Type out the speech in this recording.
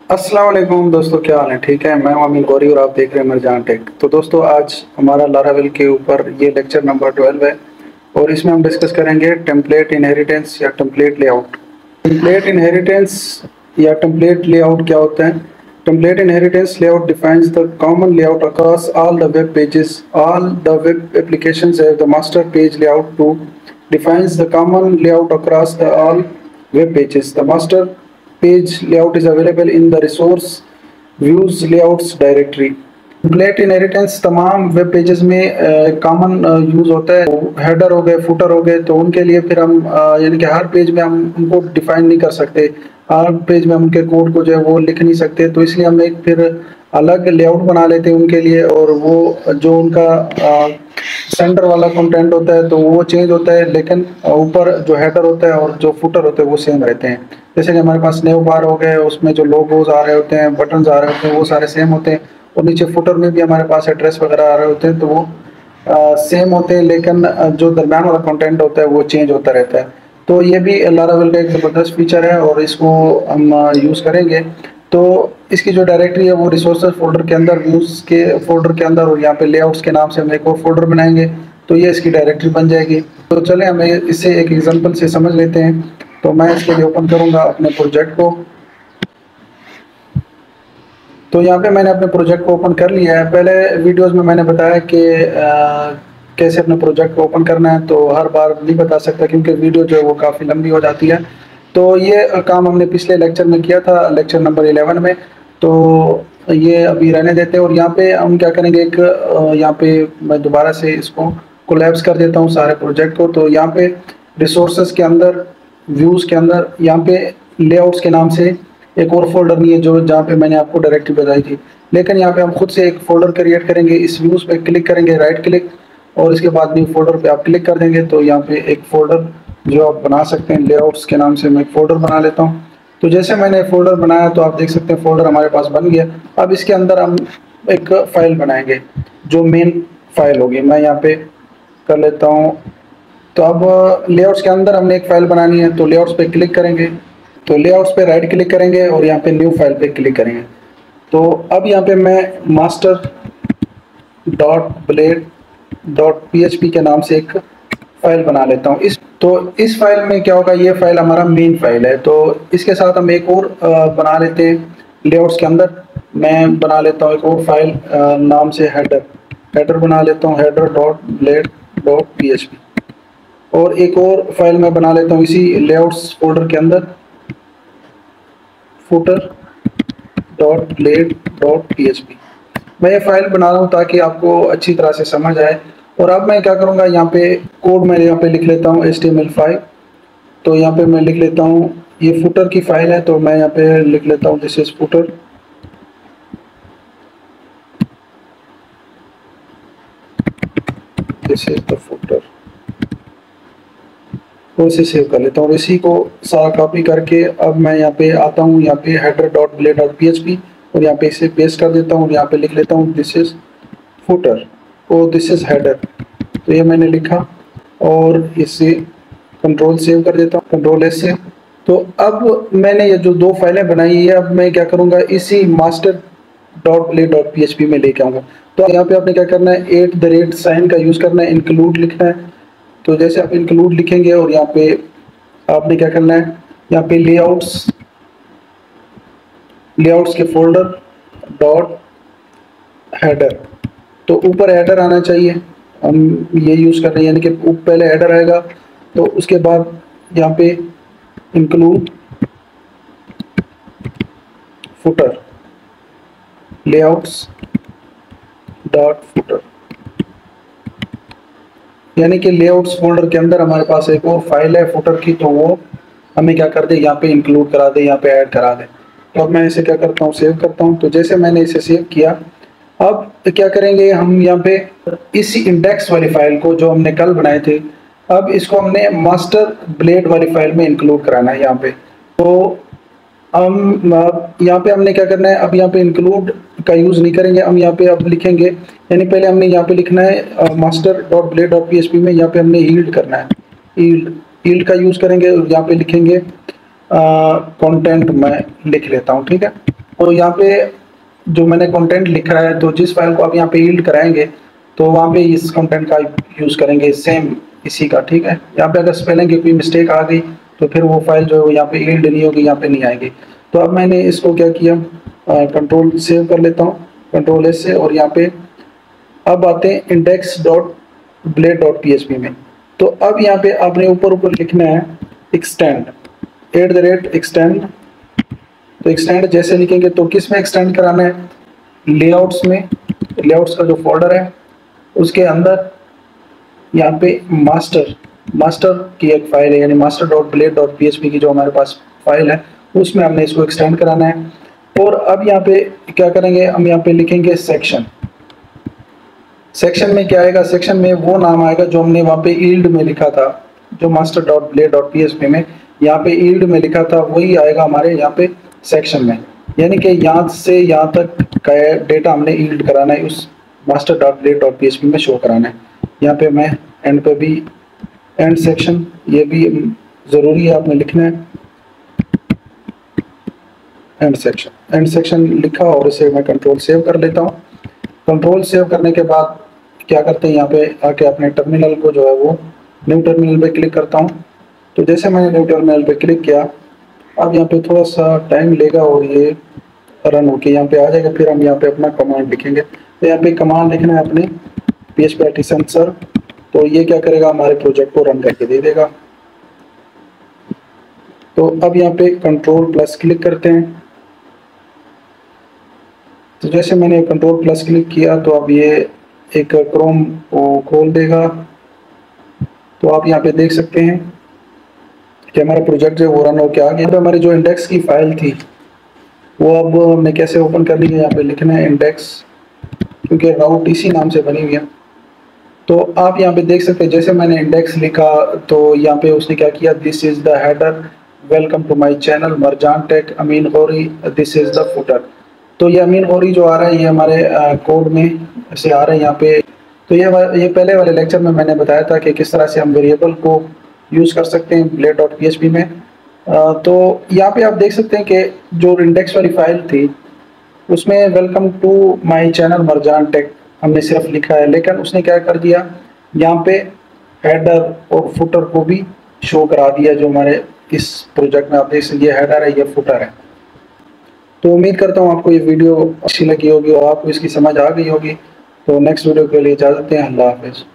अस्सलाम वालेकुम दोस्तों, क्या हाल है? ठीक है, मैं हूं अमीन गौरी और आप देख रहे हैं मरजान टेक। तो दोस्तों, आज हमारा लारावेल के ऊपर ये लेक्चर नंबर 12 है और इसमें हम डिस्कस करेंगे टेम्पलेट इनहेरिटेंस या टेम्पलेट लेआउट। टेम्पलेट इनहेरिटेंस या टेम्पलेट लेआउट क्या होता है? Template inheritance layout defines the common layout across all the web pages. All the web applications have the master page layout to defines the common layout across the all web pages. The master page layout is available in the resource views layouts directory. Template inheritance तमाम web pages में common use होता है। Header हो गए, footer हो गए, तो उनके लिए फिर हम यानी कि हर पेज में हम उनको डिफाइन नहीं कर सकते, हर पेज में हम उनके कोड को जो है वो लिख नहीं सकते। तो इसलिए हम एक फिर अलग लेआउट बना लेते हैं उनके लिए, और वो जो उनका सेंटर वाला कंटेंट होता है तो वो चेंज होता है, लेकिन ऊपर जो हेडर होता है और जो फुटर होते हैं वो सेम रहते हैं। जैसे कि हमारे पास नेव बार हो गए, उसमें जो लोगोज आ रहे होते हैं, बटन्स आ रहे होते हैं, वो सारे सेम होते हैं, और नीचे फुटर में भी हमारे पास एड्रेस वगैरह आ रहे होते हैं, तो वो सेम होते हैं, लेकिन जो दरम्यान वाला कंटेंट होता है वो चेंज होता रहता है। तो ये भी लारावेल का एक ज़बरदस्त फीचर है और इसको हम यूज़ करेंगे। तो इसकी जो डायरेक्टरी है वो रिसोर्सेज फोल्डर के अंदर, व्यूज़ के फोल्डर के अंदर, और यहाँ पे लेआउट्स के नाम से हम एक और फोल्डर बनाएंगे, तो ये इसकी डायरेक्टरी बन जाएगी। तो चलें हमें इससे एक एग्जांपल से समझ लेते हैं। तो मैं इसके लिए ओपन करूँगा अपने प्रोजेक्ट को। तो यहाँ पे मैंने अपने प्रोजेक्ट को ओपन कर लिया है। पहले वीडियोस में मैंने बताया कि कैसे अपने प्रोजेक्ट को ओपन करना है, तो हर बार नहीं बता सकता क्योंकि वीडियो जो है वो काफ़ी लंबी हो जाती है। तो ये काम हमने पिछले लेक्चर में किया था, लेक्चर नंबर 11 में। तो ये अभी रहने देते हैं और यहाँ पे हम क्या करेंगे, एक यहाँ पे मैं दोबारा से इसको कोलैप्स कर देता हूँ सारे प्रोजेक्ट को। तो यहाँ पे रिसोर्सेज के अंदर, व्यूज़ के अंदर, यहाँ पे लेआउट्स के नाम से एक और फोल्डर नहीं है जो जहाँ पे मैंने आपको डायरेक्टरी बताई थी, लेकिन यहाँ पे हम खुद से एक फोल्डर क्रिएट करेंगे। इस व्यूज़ पे क्लिक करेंगे, राइट क्लिक, और इसके बाद न्यू फोल्डर पे आप क्लिक कर देंगे तो यहाँ पे एक फोल्डर जो आप बना सकते हैं लेआउट्स के नाम से, मैं एक फोल्डर बना लेता हूँ। तो जैसे मैंने फोल्डर बनाया तो आप देख सकते हैं फोल्डर हमारे पास बन गया। अब इसके अंदर हम एक फाइल बनाएंगे जो मेन फाइल होगी। मैं यहाँ पे कर लेता हूँ। तो अब लेआउट्स के अंदर हमने एक फाइल बनानी है, तो लेआउट्स पे क्लिक करेंगे, तो लेआउट्स पे राइट क्लिक करेंगे और यहाँ पे न्यू फाइल पे क्लिक करेंगे। तो अब यहाँ पे मैं master dot blade dot PHP के नाम से एक फाइल बना लेता हूँ। इस फाइल में क्या होगा, ये फाइल हमारा मेन फाइल है। तो इसके साथ हम एक और बना लेते हैं लेआउट्स के अंदर। मैं बना लेता हूँ एक और फाइल नाम से हेडर बना लेता हूँ, header dot blade dot PHP। और एक और फाइल मैं बना लेता हूँ इसी लेआउट्स फोल्डर के अंदर, footer dot blade dot PHP। मैं ये फाइल बना रहा हूँ ताकि आपको अच्छी तरह से समझ आए। और अब मैं क्या करूँगा, यहाँ पे कोड मैं यहाँ पे लिख लेता हूँ HTML5। तो यहाँ पे मैं लिख लेता हूँ, ये फुटर की फाइल है, तो मैं यहाँ पे लिख लेता हूँ this is footer. This is the footer. तो इसे सेव कर लेता हूँ और इसी को सारा कॉपी करके अब मैं यहाँ पे आता हूँ, यहाँ पे header dot blade dot PHP, और यहाँ पे इसे पेस्ट कर देता हूँ और यहाँ पे लिख लेता हूँ दिस इज फुटर और दिस इज हेडर। तो ये मैंने लिखा और इसे कंट्रोल सेव कर देता हूँ, कंट्रोल S से। तो अब मैंने ये जो दो फाइलें बनाई है, अब मैं क्या करूँगा, इसी master dot blade dot PHP में लेके आऊँगा। तो यहाँ पे आपने क्या करना है, @ साइन का यूज़ करना है, इंक्लूड लिखना है। तो जैसे आप इंक्लूड लिखेंगे और यहाँ पे आपने क्या करना है, यहाँ पे लेआउट्स के फोल्डर डॉट हेडर, तो ऊपर हेडर आना चाहिए। हम ये यूज़ कर रहे हैं, यानी कि पहले हेडर आएगा, तो उसके बाद यहाँ पे include footer layouts dot footer, यानी कि लेआउट्स फोल्डर के अंदर हमारे पास एक और फाइल है फुटर की, तो वो हमें क्या कर दे, यहाँ पे इंक्लूड करा दे, यहाँ पे ऐड करा दे। तो अब मैं इसे क्या करता हूँ, सेव करता हूँ। तो जैसे मैंने इसे सेव किया, अब क्या करेंगे हम, यहाँ पे इसी इंडेक्स वाली फाइल को जो हमने कल बनाए थे, अब इसको हमने मास्टर ब्लेड वाली फाइल में इंक्लूड कराना है यहाँ पे। तो हम यहाँ पे हमने क्या करना है, अब यहाँ पे इंक्लूड का यूज़ नहीं करेंगे, हम यहाँ पे अब लिखेंगे, यानी पहले हमने यहाँ पे लिखना है master dot blade dot PHP में, यहाँ पे हमने यील्ड करना है, यील्ड का यूज़ करेंगे और यहाँ पे लिखेंगे कंटेंट मैं लिख लेता हूँ, ठीक है, तो यहाँ पे जो मैंने कंटेंट लिखा है, तो जिस फाइल को आप यहाँ पे यील्ड कराएंगे तो वहाँ पे इस कंटेंट का यूज़ करेंगे, सेम इसी का, ठीक है। यहाँ पे अगर स्पेलिंग की कोई मिस्टेक आ गई तो फिर वो फाइल जो है यहाँ पे यील्ड नहीं होगी, यहाँ पे नहीं आएगी। तो अब मैंने इसको क्या किया, कंट्रोल सेव कर लेता हूँ, कंट्रोल एस से, और यहाँ पे अब आते हैं index.blade.php में। तो अब यहाँ पे आपने ऊपर ऊपर लिखना है एक्सटेंड @extend। तो एक्सटेंड जैसे लिखेंगे तो किस में एक्सटेंड कराना है, लेआउट्स में, लेआउट्स का जो फोल्डर है उसके अंदर यहाँ पे मास्टर की एक फाइल है, यानी master.blade.php की जो हमारे पास फाइल है उसमें हमने इसको एक्सटेंड कराना है। और अब यहाँ पे क्या करेंगे, हम यहाँ पे लिखेंगे सेक्शन। सेक्शन में क्या आएगा, सेक्शन में वो नाम आएगा जो हमने वहाँ पे यील्ड में लिखा था, जो master.blade.php में यहाँ पे यील्ड में लिखा था वही आएगा हमारे यहाँ पे सेक्शन में। यानी कि यहाँ से यहाँ तक का डेटा हमने यील्ड कराना है, उस master.blade.php में शो कराना है। यहाँ पे मैं एंड पे भी एंड सेक्शन, ये भी ज़रूरी है आपने लिखना है, एंड सेक्शन लिखा और इसे मैं कंट्रोल सेव कर लेता हूँ। कंट्रोल सेव करने के बाद क्या करते हैं, यहाँ पे आके अपने टर्मिनल को जो है वो न्यू टर्मिनल पे क्लिक करता हूँ। तो जैसे मैंने न्यू टर्मिनल पे क्लिक किया, अब यहाँ पे थोड़ा सा टाइम लेगा और ये रन होके यहाँ पे आ जाएगा। फिर हम यहाँ पे अपना कमांड लिखेंगे। तो यहाँ पे कमांड लिखना है अपने php artisan सर। तो ये क्या करेगा, हमारे प्रोजेक्ट को रन करके दे देगा। तो अब यहाँ पे कंट्रोल प्लस क्लिक करते हैं। तो जैसे मैंने कंट्रोल प्लस क्लिक किया तो अब ये एक क्रोम को खोल देगा। तो आप यहाँ पे देख सकते हैं कि हमारा प्रोजेक्ट जो है वो रन होकर आ गया। यहाँ पे हमारी जो इंडेक्स की फाइल थी वो अब हमने कैसे ओपन कर ली है, यहाँ पे लिखना है इंडेक्स, क्योंकि राउट इसी नाम से बनी हुई है। तो आप यहाँ पे देख सकते हैं जैसे मैंने इंडेक्स लिखा तो यहाँ पे उसने क्या किया, this is the header, welcome to my channel Marjan tech, Amin Ghauri, this is the footer. तो ये अमीन गौरी जो आ रहा है ये हमारे कोड में से आ रहा है यहाँ पे। तो ये पहले वाले लेक्चर में मैंने बताया था कि किस तरह से हम वेरिएबल को यूज़ कर सकते हैं blade.php में। तो यहाँ पे आप देख सकते हैं कि जो इंडेक्स वाली फाइल थी उसमें welcome to my channel Marjan tech हमने सिर्फ लिखा है, लेकिन उसने क्या कर दिया, यहाँ पे हेडर और फुटर को भी शो करा दिया। जो हमारे इस प्रोजेक्ट में आप देख सकते, ये हेडर है, ये फुटर है। तो उम्मीद करता हूँ आपको ये वीडियो अच्छी लगी होगी और आपको इसकी समझ आ गई होगी। तो नेक्स्ट वीडियो के लिए इजाज़त दें, अल्लाह हाफिज़।